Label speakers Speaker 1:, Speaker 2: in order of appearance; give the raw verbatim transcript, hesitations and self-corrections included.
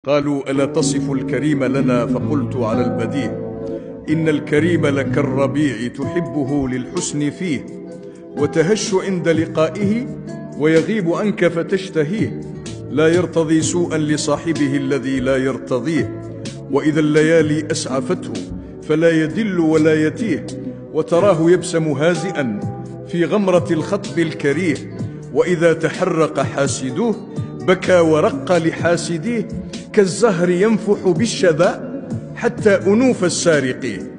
Speaker 1: قالوا: ألا تصف الكريم لنا؟ فقلت على البديه: إن الكريم لكالربيع تحبه للحسن فيه، وتهش عند لقائه ويغيب عنك فتشتهيه. لا يرتضي سوءا لصاحبه الذي لا يرتضيه، وإذا الليالي أسعفته فلا يدل ولا يتيه. وتراه يبسم هازئا في غمرة الخطب الكريه، وإذا تحرق حاسدوه بكى ورق لحاسديه. كالزهر ينفح بالشذا حتى أنوف السارقيه.